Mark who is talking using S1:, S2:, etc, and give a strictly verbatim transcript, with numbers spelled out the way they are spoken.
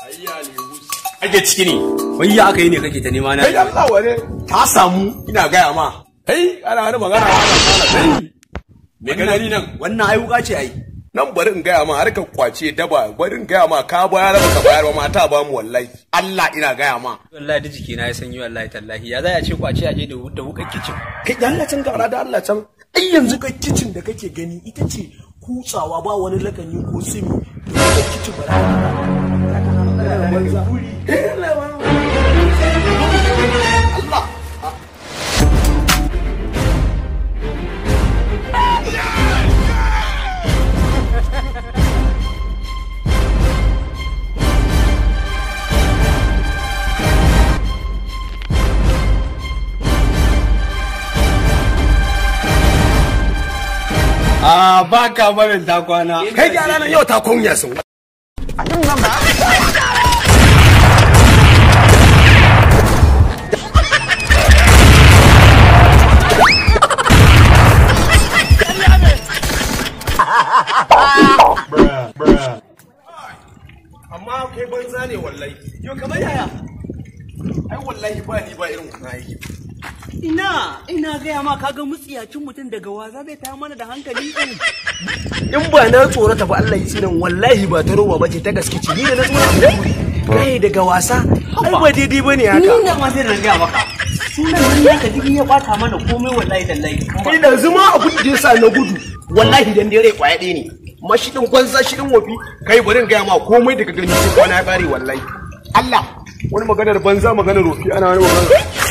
S1: Ake ciki ne, wai ya aka yi ne kake ta nema na?
S2: Kai Allah wane, ta samu ina gaya ma. Kai ana wani magana ana kana sai. Me gani nan?
S1: Wannan ai wuka ce ai.
S2: Nan bari in gaya ma harkar kwace daba, bari in gaya ma ka bayar ba ka bayar ba mata ba mu wallahi. Allah ina gaya ma.
S1: Wallahi da jiki na ya sanyi wallahi tallahi. Ya za ya ce kwace aje da da wukan kicin.
S2: Kai da Allah can gara da Allah can. Ai yanzu kai kicin da kake gani ita ce kutsawa ba wani lakani ko simi. Kai kicin ba. Allah.
S1: Ah, baka barin ta kwana.
S2: Kai gyara nan yau ta kunya sun. Amma kai banza ne wallahi.
S1: Yo kamar yaya?
S2: Ai wallahi ba ni ba irin kuna yi.
S1: Ina ina gaya ma kaga mutsiyacin mutum daga waza zai tayar mana da hankali din.
S2: In ba na tsorata ba Allah ya tsinan wallahi ba ta roba bace ta gaske ce ni da na tsora da wuri. Kai daga wasa ai ba daidai bane haka.
S1: Ni da ma sai na gaya maka. Sunan nan ka digi ya bata mana komai wallahi tallahi.
S2: Kai da zuma abin da yasa na gudu wallahi dan dai rai kwaya ɗaya ne. Mashi din kwanza shi din wofi kai bari in gaya ma komai daga gani sai kwana ya kare wallahi. Allah wani maganar banza maganar rofi ana wani magana